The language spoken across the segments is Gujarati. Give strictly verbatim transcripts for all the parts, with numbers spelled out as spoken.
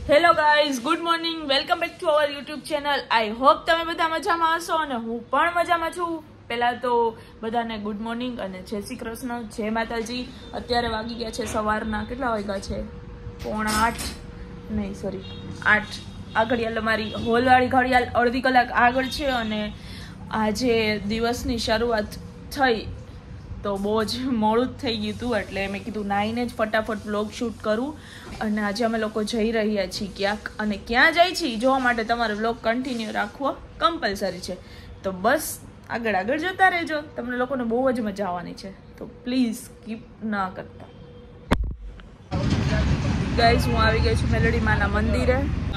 Hello guys, good morning, welcome back to our YouTube channel. I hope તમે બધા મજામાં હશો અને હું પણ મજામાં છું. પહેલા તો બધાને ગુડ મોર્નિંગ અને જય શ્રી કૃષ્ણ, જય માતાજી. અત્યારે વાગી ગયા છે સવારના કેટલા વાગ્યા છે? પોણા આઠ નહીં સોરી આઠ. આ ઘડિયાળ અમારી હોલવાળી ઘડિયાળ અડધી કલાક આગળ છે અને આજે દિવસની શરૂઆત થઈ તો બહુ જ મોડું જ થઈ ગયું હતું, એટલે મેં કીધું નાઈને જ ફટાફટ વ્લોગ શૂટ કરું. અને આજે અમે લોકો જઈ રહ્યા છીએ ક્યાંક, અને ક્યાં જાય છીએ જોવા માટે તમારે વ્લોગ કન્ટિન્યુ રાખવો કમ્પલસરી છે. તો બસ આગળ આગળ જતા રહેજો, તમને લોકોને બહુ જ મજા આવવાની છે, તો પ્લીઝ સ્કીપ ના કરતા. ગાઈઝ, હું આવી ગઈ છું મેલડી માના મંદિરે.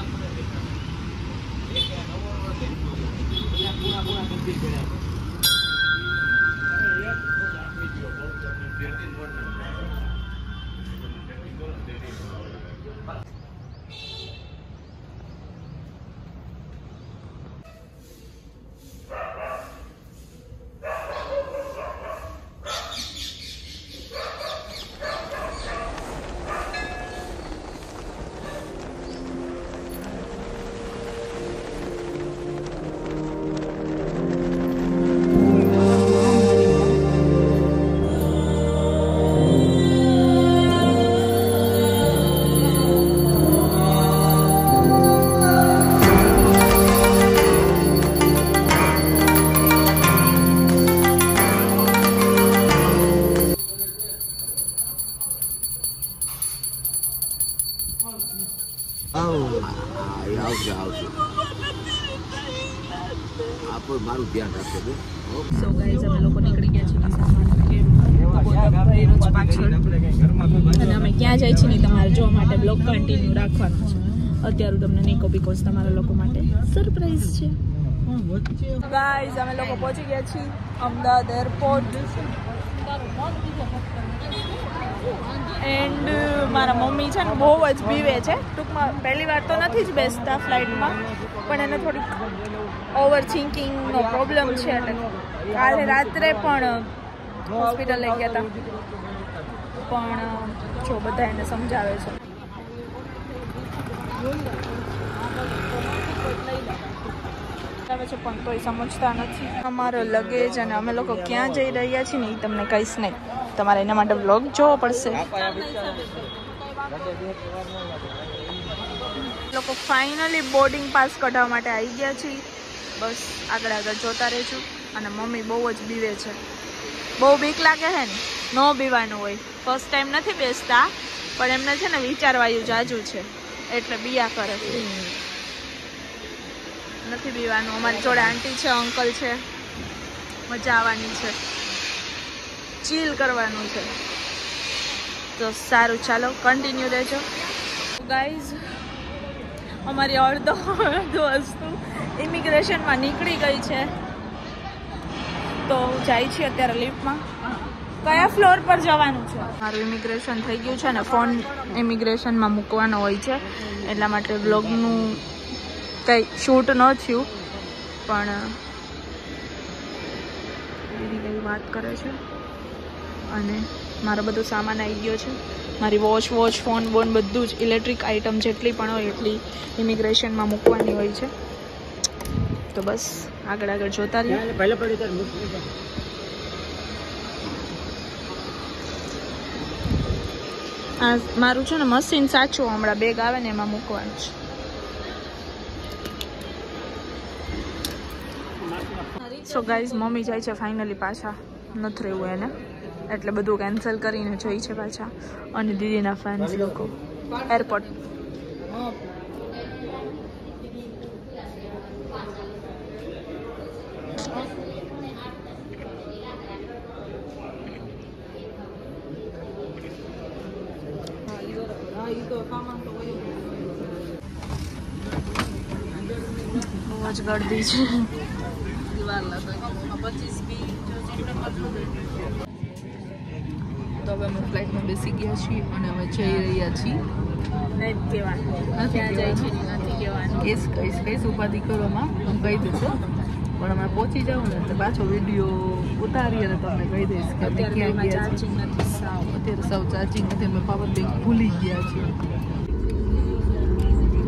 મારું ધ્યાન રાખજો. સો ગાઈઝ, અમે લોકો નીકળી ગયા છીએ પાછળ, અને અમે ક્યાં જાય છીએ તમારે જોવા માટે બ્લોગ કન્ટિન્યુ રાખવાનો છે. અત્યારે તમને નીકો બીકોઝ તમારા લોકો માટે સરપ્રાઈઝ છે. ગાઈઝ, અમે લોકો પહોંચી ગયા છીએ અમદાવાદ એરપોર્ટ. એન્ડ મારા મમ્મી છે ને બહુ જ બીવે છે. ટૂંકમાં પહેલી વાર તો નથી જ બેસતા ફ્લાઇટમાં, પણ એને થોડીક ઓવર થિંકિંગનો પ્રોબ્લેમ છે, એટલે કાલે રાત્રે પણ હોસ્પિટલ લઈ ગયા હતા, પણ જો બધા એને સમજાવે છે. આવે છે પણ કોઈ સમજતા નથી. અમારો લગેજ અને અમે લોકો ક્યાં જઈ રહ્યા છીએ ને એ તમને કહીશ નહીં, તમારે એના માટે વ્લોગ જોવો પડશે. લોકો ફાઇનલી બોર્ડિંગ પાસ કઢાવવા માટે આવી ગયા છીએ. બસ આગળ આગળ જોતા રહેજો. અને મમ્મી બહુ જ બીવે છે. બહુ બીક લાગે છે ને, ન બીવાનું હોય. ફર્સ્ટ ટાઈમ નથી બેસતા, પણ એમને છે ને વિચારવાયું જાજુ છે, એટલે બીયા કરે છે. નથી બીવાનું. અમારી જોડે આંટી છે, અંકલ છે, મજા આવવાની છે, ચીલ કરવાનું છે. તો સારું, ચાલો કન્ટિન્યુ રહેજો. ગાઈઝ, અમારી અડધો અડધો વસ્તુ ઇમિગ્રેશનમાં નીકળી ગઈ છે, તો જાય છે અત્યારે લિફ્ટમાં. કયા ફ્લોર પર જવાનું છે? મારું ઇમિગ્રેશન થઈ ગયું છે ને ફોન ઇમિગ્રેશનમાં મૂકવાનો હોય છે, એટલા માટે બ્લોગનું કંઈ શૂટ ન થયું. પણ દીદી કંઈ વાત કરે છે. અને મારો બધો સામાન આવી ગયો છે. મારી વોચ વોચ ફોન બોન બધું જ ઇલેક્ટ્રિક આઇટમ જેટલી પણ હોય એટલી ઇમિગ્રેશનમાં મૂકવાની હોય છે. તો બસ આગળ આગળ જોતા રહીએ. આ મારું છે ને મશીન સાચું હમણાં બેગ આવે ને એમાં મૂકવાનું છે. સો ગાઈઝ, મમ્મી જાય છે ફાઇનલી પાછા. નથી રહેવું એને, એટલે બધું કેન્સલ કરીને જઈ છે પાછા. અને દીદીના ફેન્સ લોકો એરપોર્ટ. બહુ જ ગર્દી છે. તો હવે અમે ફ્લાઇટમાં બેસી ગયા છીએ અને અમે જઈ રહ્યા છીએ. નહીં કહેવાનું, ક્યાં જાય છે નથી કહેવાનું. કહીશ કહીશ કહીશ ઉપાધિ કરવામાં હું કહી દઈશ, પણ અમે પહોંચી જાઉં ને તો પાછો વિડીયો ઉતારી અને તમને કહી દઈશ કે અમે ક્યાં ગયા છીએ. અત્યારે સાવ ચાર્જિંગ નથી, અમે પાવર બેંક ભૂલી ગયા છીએ.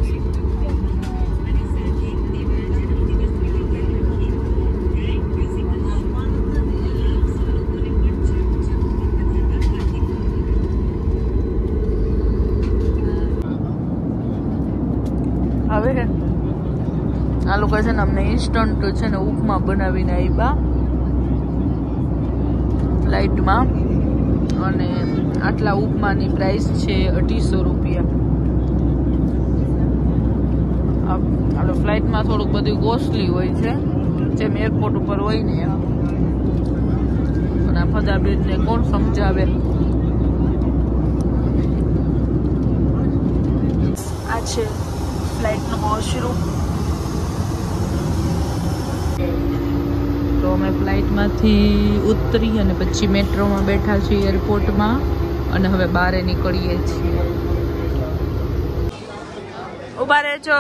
આવે છે આ લોકો છે ને અમને ઇન્સ્ટન્ટ છે ને ઉપમા બનાવીને આપ્યા ફ્લાઇટમાં અને આટલા ઉપમાની પ્રાઇસ છે અઢીસો રૂપિયા આ ફ્લાઇટમાં થોડુંક બધું કોસ્ટલી હોય છે જેમ એરપોર્ટ ઉપર હોય ને એમ અને આ ફદાબેનને કોણ સમજાવે આ છે ફ્લાઇટનું વોશરૂમ તો અમે ફ્લાઇટમાંથી ઉતરી અને પછી મેટ્રોમાં બેઠા છીએ એરપોર્ટમાં અને હવે બહાર નીકળીએ છીએ ઉભા રહેજો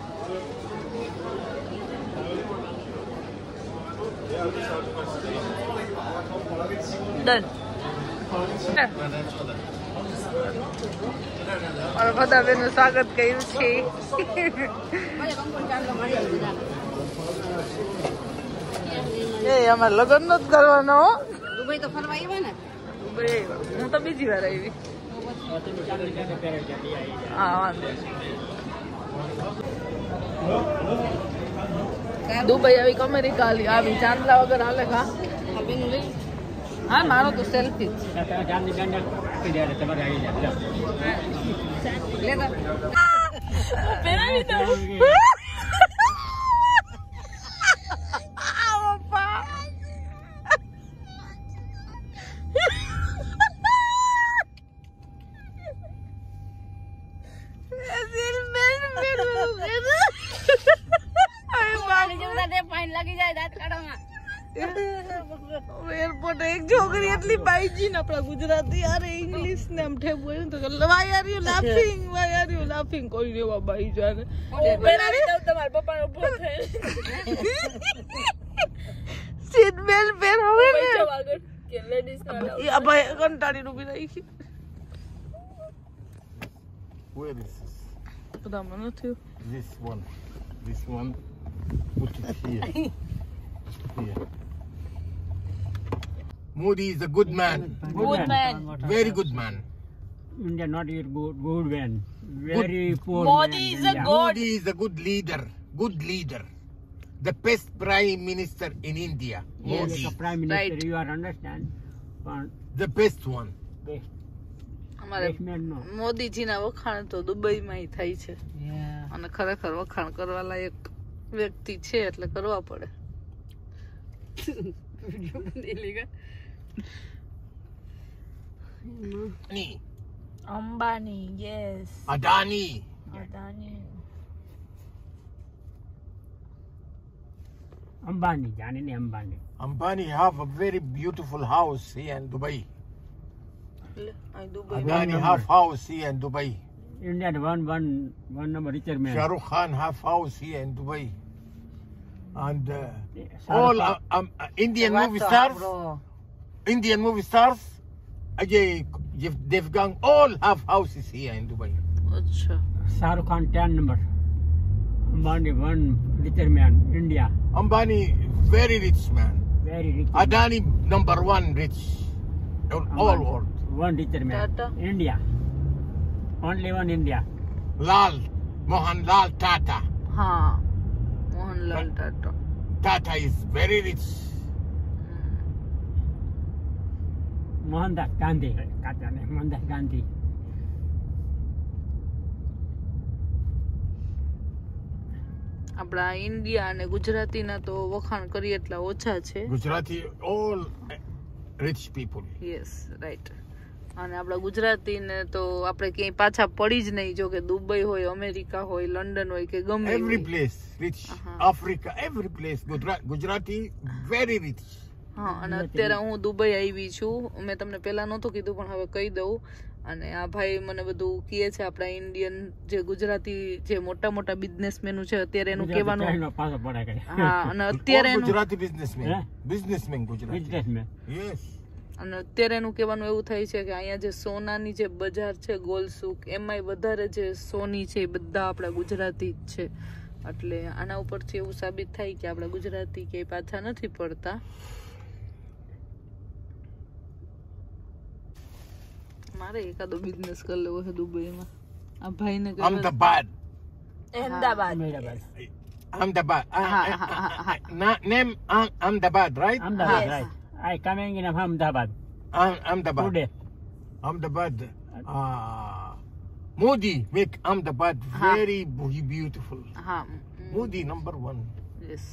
ડન બધા બેનું સ્વાગત કર્યું છે એ અમારે લગ્ન નો જ કરવાનો દુબઈ તો ફરવા આવ્યા ને દુબઈ હું તો બીજી વાર આવી હા વાંધો દુબઈ આવી કે અમેરિકા આવી ચાંદલા વગર હાલે કા હા મારો તો સેલ્ફી લાગી જાય દાંત કાઢવામાં એરપોર્ટ એક છોકરી એટલી બાઈજી ને આપણા ગુજરાતી યાર ઇંગ્લિશ ને આમ ઠેબ બોલ્યું તો why are you laughing why are you laughing કોઈ દેવા બાઈ જાને પેરાવી દઉં તમારા પપ્પાનો ઉભો થઈ સીટ બેલ્ટ પહેરાવે ને કે લેડીઝ ના આ ભાઈ કંટાળી ઊભી રહી છે Where is this? પતા મને નથી This one. This one. Put it here. Here. Modi is a good man. Good man. Very good man. India not yet good, good man. Very poor Modi man, is a India. good. Modi is a good leader. Good leader. The best prime minister in India. Yes, Modi. the prime minister, Right. you are understand. But The best one. best, અમારે best man no. મોદીજીના વખાણ તો દુબઈમાં થાય છે Yeah. અને ખરેખર વખાણ કરવા લાયક વ્યક્તિ છે એટલે કરવા પડે Adani. Ambani yes Adani. Adani Ambani, Janini Ambani. Ambani have a very beautiful house here in Dubai. અહીં Dubai One Adani number. have house here in Dubai. India the one, one, one number richer man. Shah Rukh Khan have house here in Dubai. And uh, Shah all Rukh uh, um, uh, Indian movie stars, Indian movie stars, Ajay, Jeff Devgan, all have houses here in Dubai. અચ્છા Shah Rukh Khan ten number. Ambani one richer man, India. Ambani, very rich man. Very rich. Adani, number one rich. In all world. One richer man. Tata. India. Only one India. Lal, Mohan Lal Tata. હા Mohanlal Tata Tata is very rich. Mohandas Gandhi. Kata ne, Mohandas Gandhi. આપણા ઇન્ડિયા અને ગુજરાતીના તો વખાણ કરીએ એટલા ઓછા છે Gujarati, all rich people. Yes right અને આપણા ગુજરાતીને તો આપણે ક્યાંય પાછા પડી જ નહીં જો કે દુબઈ હોય અમેરિકા હોય લંડન હોય કે ગમે Every હોય. place rich. Uh-huh. Africa, every place. Gujra- Gujarati, very rich. હા અને અત્યારે હું દુબઈ આવી છું મેં તમને પહેલા નહોતું કીધું પણ હવે કહી દઉં અને આ ભાઈ મને બધું કહે છે આપણા ઇન્ડિયન જે ગુજરાતી જે મોટા મોટા બિઝનેસમેનો છે અત્યારે એનું કહેવાનું Gujarati પાછો પડે કઈ. હા અને અત્યારે All એનું Gujarati businessmen. Yeah. Businessmen Gujarati. Businessman. Yes. અને અત્યારે એનું કહેવાનું એવું થાય છે કે અહીંયા જે સોનાની જે બજાર છે ગોલસુક એમાંય વધારે જે સોની છે એ બધા આપણા ગુજરાતી જ છે એટલે આના ઉપરથી એવું સાબિત થાય કે આપણા ગુજરાતી ક્યાંય પાછા નથી પડતા મારે એકાદો બિઝનેસ કરી લેવો છે દુબઈમાં આ ભાઈને Ahmedabad. Ahmedabad. Ahmedabad. Ahmedabad. Uh, Ha, uh, ha, ha, uh, ha. uh, na- name Ah- Ahmedabad, right? Ahmedabad, Yes. right. I coming in Ahmedabad Ah- Ahmedabad. today. Ahmedabad. Uh, Modi make Ahmedabad Ha. very bu- beautiful. હા Modi number one. Yes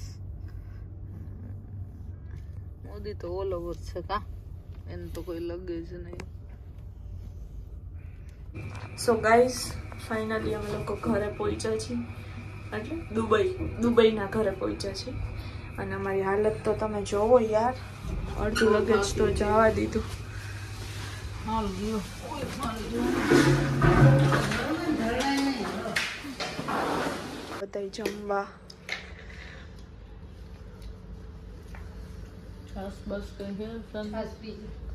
Modi તો ઓલ ઓવર છે કા એને તો કોઈ લગે જ નહીં. સો ગાઈસ ફાઇનલી અમે લોકો ઘરે પહોંચ્યા છીએ, એટલે દુબઈ દુબઈના ઘરે પહોંચ્યા છીએ. અને અમારી હાલત તો તમે જોવો યાર, અડધું લગેજ તો જવા દીધું. હાલ ગયો બધા જમવા છાસ બસ કઈ છે